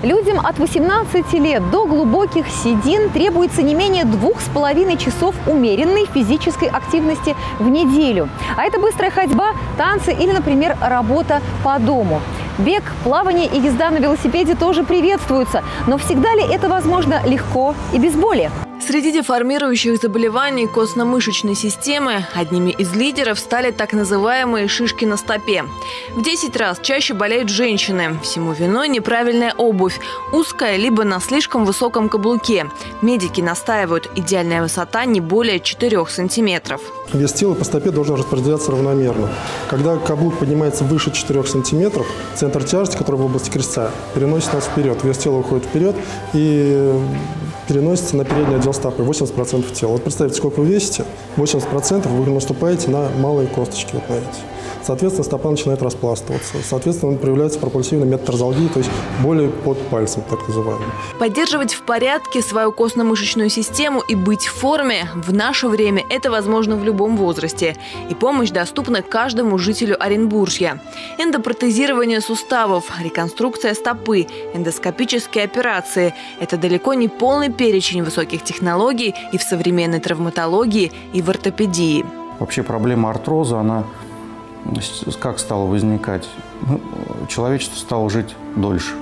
Людям от 18 лет до глубоких седин требуется не менее 2,5 часов умеренной физической активности в неделю. А это быстрая ходьба, танцы или, например, работа по дому. Бег, плавание и езда на велосипеде тоже приветствуются. Но всегда ли это возможно легко и без боли? Среди деформирующих заболеваний костно-мышечной системы одними из лидеров стали так называемые шишки на стопе. В 10 раз чаще болеют женщины. Всему виной неправильная обувь, узкая либо на слишком высоком каблуке. Медики настаивают, идеальная высота не более 4 сантиметров. Вес тела по стопе должен распределяться равномерно. Когда каблук поднимается выше 4 сантиметров, центр тяжести, который в области крестца, переносит нас вперед. Вес тела уходит вперед и переносится на передний отдел стопы, 80% тела. Вот представьте, сколько вы весите, 80% вы наступаете на малые косточки, вот на эти. Соответственно, стопа начинает распластываться. Соответственно, проявляется пропульсивный метатарзалгия, то есть боли под пальцем, так называемые. Поддерживать в порядке свою костно-мышечную систему и быть в форме в наше время – это возможно в любом возрасте. И помощь доступна каждому жителю Оренбуржья. Эндопротезирование суставов, реконструкция стопы, эндоскопические операции – это далеко не полный перечень высоких технологий и в современной травматологии, и в ортопедии. Вообще проблема артроза, она как стала возникать? Человечество стало жить дольше.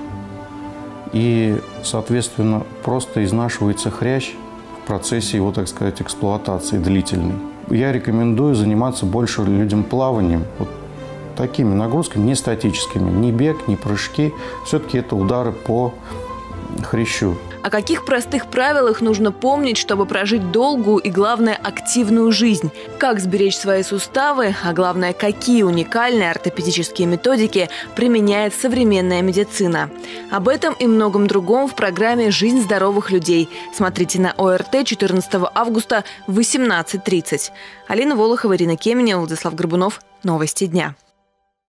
И, соответственно, просто изнашивается хрящ в процессе его, так сказать, эксплуатации длительной. Я рекомендую заниматься больше людям плаванием. Вот такими нагрузками, не статическими. Ни бег, ни прыжки. Все-таки это удары по хрящу. О каких простых правилах нужно помнить, чтобы прожить долгую и, главное, активную жизнь? Как сберечь свои суставы? А главное, какие уникальные ортопедические методики применяет современная медицина? Об этом и многом другом в программе «Жизнь здоровых людей». Смотрите на ОРТ 14 августа в 18:30. Алина Волохова, Ирина Кеменева, Владислав Горбунов. Новости дня.